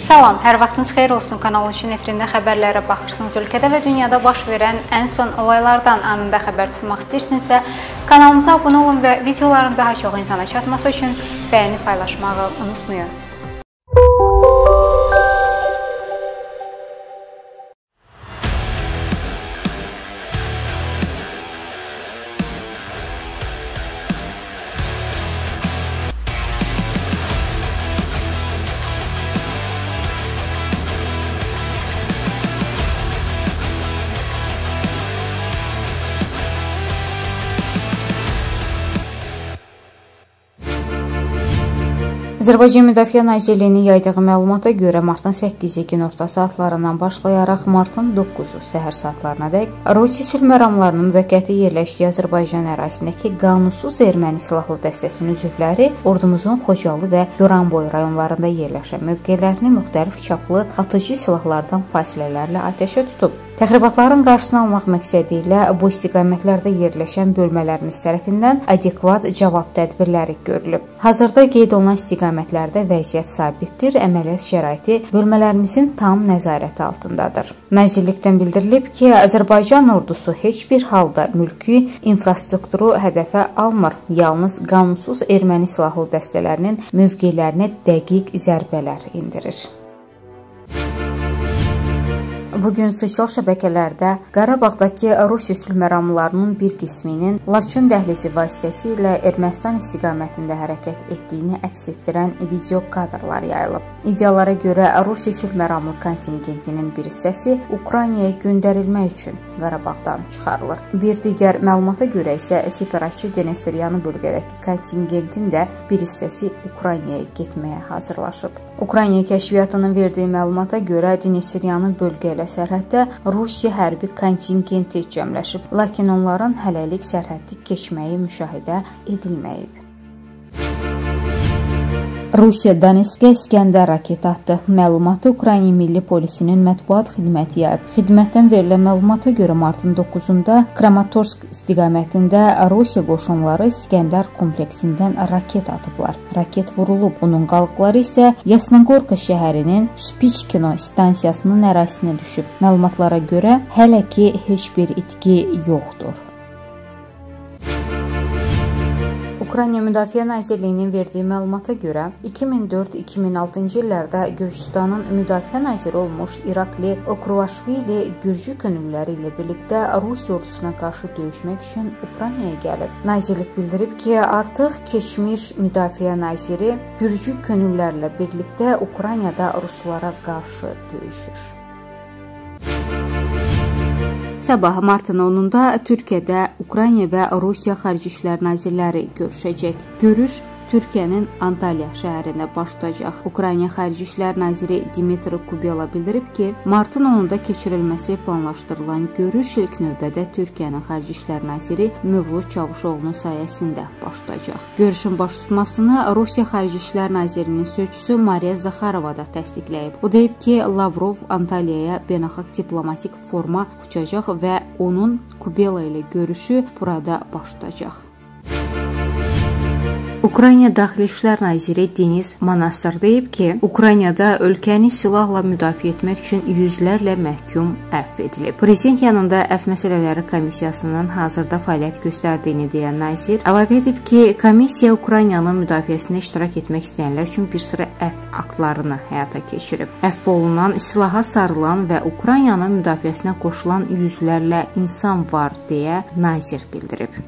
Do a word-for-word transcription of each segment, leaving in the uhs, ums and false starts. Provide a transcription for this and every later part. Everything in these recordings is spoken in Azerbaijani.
Salam, hər vaxtınız xeyir olsun. Kanalın Şin efirində xəbərlərə baxırsınız. Ölkədə və dünyada baş verən ən son olaylardan anında xəbər tutmaq istəyirsinizsə, kanalımıza abunə olun və videoların daha çox insana çatması üçün bəyəni paylaşmağı unutmayın. Azərbaycan Müdafiə Nazirliyinin yaydığı məlumata görə martın səkkizi günorta saatlarından başlayaraq martın doqquzu səhər saatlarınadək Rusiya sülh məramlarının müvəqqəti yerləşdiyi Azərbaycan ərazisindəki qanunsuz erməni silahlı dəstəsinin üzvləri ordumuzun Xocalı və Goranboy rayonlarında yerləşən mövqelərini müxtəlif çaplı atıcı silahlardan fasilələrlə atəşə tutub. Təxribatların qarşısını almaq məqsədi ilə bu istiqamətlərdə yerləşən bölmələrimiz tərəfindən adekvat cavab tədbirləri görülüb. Hazırda qeyd olunan istiqamətlərdə vəziyyət sabitdir, əməliyyat şəraiti bölmələrimizin tam nəzarəti altındadır. Nazirlikdən bildirilib ki, Azərbaycan ordusu heç bir halda mülki infrastrukturu hədəfə almır, yalnız qanunsuz erməni silahlı dəstələrinin mövqelərinə dəqiq zərbələr endirir. Bugün sosial şəbəkələrdə Qarabağdakı Rusiya sülh məramlarının bir qisminin Laçın dəhlizi vasitəsilə Ermənistan istiqamətində hərəkət etdiyini əks etdirən video kadrlar yayılıb. İddialara görə Rusiya sülh məramlı kontingentinin bir hissəsi Ukraynaya göndərilmək üçün Qarabağdan çıxarılır. Bir digər məlumata görə isə separatçı Denesiryanı bölgədəki kontingentin də bir hissəsi Ukraynaya getməyə hazırlaşıb. Ukrayna kəşfiyyatının verdiyi məlumata görə Denesiryanı bölgə ilə sərhəddə Rusiya hərbi kontingenti cəmləşib, lakin onların hələlik sərhəddi keçməyi müşahidə edilməyib. Rusiya Donetskə İskəndər raket atdı. Məlumatı Ukrayna Milli Polisinin mətbuat xidməti yayıb. Xidmətdən verilən məlumata görə martın doqquzunda Kramatorsk istiqamətində Rusiya qoşunları İskəndər kompleksindən raket atıblar. Raket vurulub. Bunun qalıqları isə Yasnogorka şəhərinin Spichkino stansiyasının ərazisinə düşüb. Məlumatlara görə hələ ki heç bir itki yoxdur. Ukrayna Müdafiə Nazirliyinin verdiyi məlumata görə iki min dörd iki min altıncı illərdə Gürcüstanın müdafiə naziri olmuş İrakli Okruvaşvili Gürcü könüllüləri ilə birlikdə Rusiya ordusuna qarşı döyüşmək üçün Ukraynaya gəlib. Nazirlik bildirib ki, artıq keçmiş müdafiə naziri Gürcü könüllülərlə birlikdə Ukraynada ruslara qarşı döyüşür. Sabah martın onunda Türkiyədə Ukrayna və Rusiya Xarici İşlər Nazirləri görüşəcək. Görüş Türkiyənin Antalya şəhərində baş tutacaq. Ukrayna Xarici İşlər Naziri Dmitri Kubela bildirib ki, martın onunda keçirilməsi planlaşdırılan görüş ilk növbədə Türkiyənin Xarici İşlər Naziri Mövlud Çavuşoğlu'nun sayəsində baş tutacaq. Görüşün baş tutmasını Rusiya Xarici İşlər Nazirinin sözçüsü Mariya Zakharova da təsdiqləyib. O deyib ki, Lavrov Antalyaya beynəlxalq diplomatik forma uçacaq və onun Kubela ilə görüşü burada baş tutacaq. Ukrayna Daxili İşlər Naziri Deniz Manastır deyib ki, Ukraynada ölkəni silahla müdafiə etmək üçün yüzlərlə məhkum əfv edilib. Prezident yanında əfv məsələləri komissiyasının hazırda fəaliyyət göstərdiyini deyən nazir əlavə edib ki, komissiya Ukraynanın müdafiəsində iştirak etmək istəyənlər üçün bir sıra əfv aktlarını həyata keçirib. Əfv olunan, silaha sarılan və Ukraynanın müdafiəsinə qoşulan yüzlərlə insan var deyə nazir bildirib.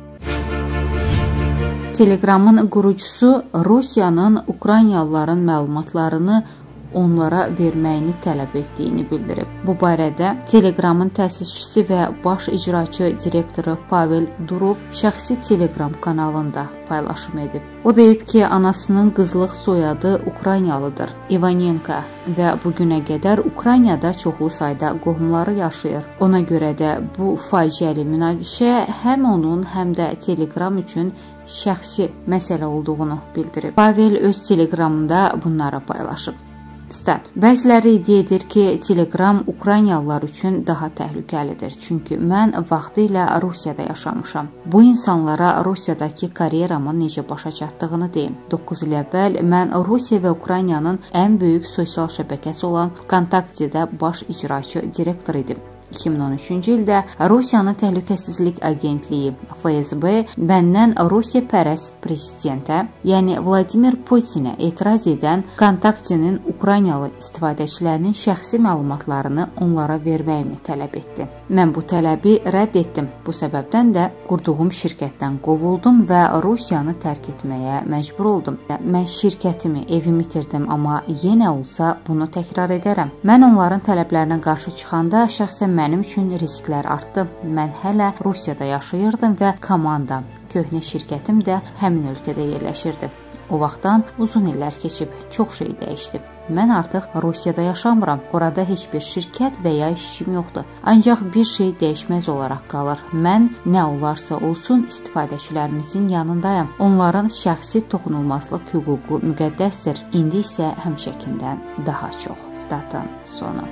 Telegramın qurucusu Rusiyanın Ukraynalıların məlumatlarını onlara verməyini tələb etdiyini bildirib. Bu barədə Telegramın təsisçisi və baş icraçı direktoru Pavel Durov şəxsi Telegram kanalında paylaşım edib. O deyib ki, anasının qızlıq soyadı Ukraynalıdır, Ivanenko və bugünə qədər Ukraynada çoxlu sayda qohumları yaşayır. Ona görə də bu faciəli münaqişə həm onun, həm də Telegram üçün şəxsi məsələ olduğunu bildirib. Pavel öz Telegramında bunları paylaşıb. Stat. Bəziləri iddia edir ki, Telegram Ukraynalılar üçün daha təhlükəlidir. Çünki mən vaxtilə Rusiyada yaşamışam. Bu insanlara Rusiyadakı karyeramın necə başa çatdığını deyim. doqquz il əvvəl mən Rusiya və Ukraynanın ən böyük sosial şəbəkəsi olan Kontaktedə baş icraçı direktor idim. iki min on üçüncü ildə Rusiyanın Təhlükəsizlik Agentliyi F S B məndən Rusiya pərəst prezidentə, yəni Vladimir Putinə etiraz edən Kontaktenin Ukraynalı istifadəçilərinin şəxsi məlumatlarını onlara verməyimi tələb etdi. Mən bu tələbi rədd etdim. Bu səbəbdən də qurduğum şirkətdən qovuldum və Rusiyanı tərk etməyə məcbur oldum. Mən şirkətimi, evimi itirdim, amma yenə olsa bunu təkrar edərəm. Mən onların tələblərinə qarşı çıxanda şəxsən mənim üçün risklər artdı. Mən hələ Rusiyada yaşayırdım və komandam, köhnə şirkətim də həmin ölkədə yerləşirdi. O vaxtdan uzun illər keçib, çox şey dəyişdi. Mən artıq Rusiyada yaşamıram. Orada heç bir şirkət və ya işçim yoxdur. Ancaq bir şey dəyişməz olaraq qalır. Mən nə olarsa olsun istifadəçilərimizin yanındayam. Onların şəxsi toxunulmazlıq hüququ müqəddəsdir. İndi isə həmişəkindən daha çox. Statın sonu.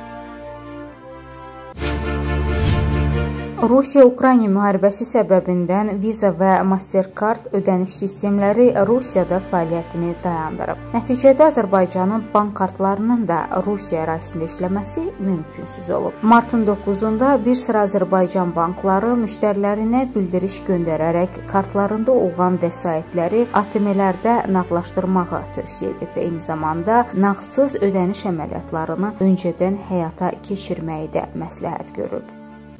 Rusiya-Ukrayna müharibəsi səbəbindən Visa və Mastercard ödəniş sistemləri Rusiyada fəaliyyətini dayandırıb. Nəticədə Azərbaycanın bank kartlarının da Rusiya ərazisində işləməsi mümkünsüz olub. Martın doqquzunda bir sıra Azərbaycan bankları müştərilərinə bildiriş göndərərək kartlarında olan vəsaitləri A T M-lərdə nağdlaşdırmağı tövsiyə edib. Eyni zamanda nağdsız ödəniş əməliyyatlarını öncədən həyata keçirməyi də məsləhət görüb.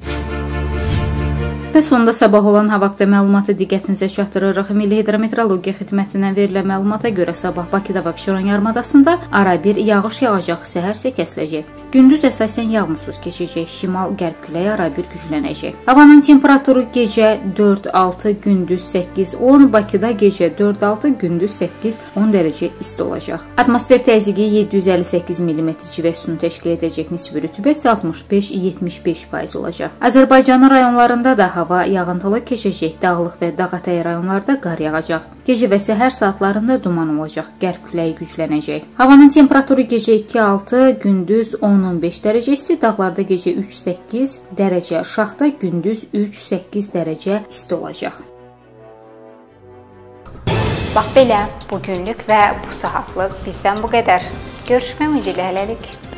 Və sonunda sabah olan hava haqqında məlumatı diqqətinizə çatdırırıq. Milli Hidrometeorologiya Xidmətindən verilən məlumata görə sabah Bakıda və Abşeron yarımadasında ara bir yağış yağacaq, səhər isə kəsiləcək. Gündüz əsasən yağmursuz keçəcək, şimal-qərb küləyi ara bir güclənəcək. Havanın temperaturu gecə dörd altı, gündüz səkkiz on, Bakıda gecə dörd altı, gündüz səkkiz on dərəcə isti olacaq. Atmosfer təzyiqi yeddi yüz əlli səkkiz millimetr civə sütunu təşkil edəcək, nisbi rütubət altmış beş yetmiş beş faiz olacaq. Azərbaycanın rayonlarında da hava yağıntılı keçəcək, dağlıq və dağətəyi rayonlarda qar yağacaq. Gecə və səhər saatlarında duman olacaq, qərb küləyi güclənəcək. Havanın temperaturu gecə iki altı, gündüz on on beş dərəcə isti, dağlarda gecə üç səkkiz dərəcə, aşağıda gündüz üç səkkiz dərəcə isti olacaq. Bax belə, bugünlük və bu saatlıq bizdən bu qədər. Görüşmək ümidi ilə hələlik.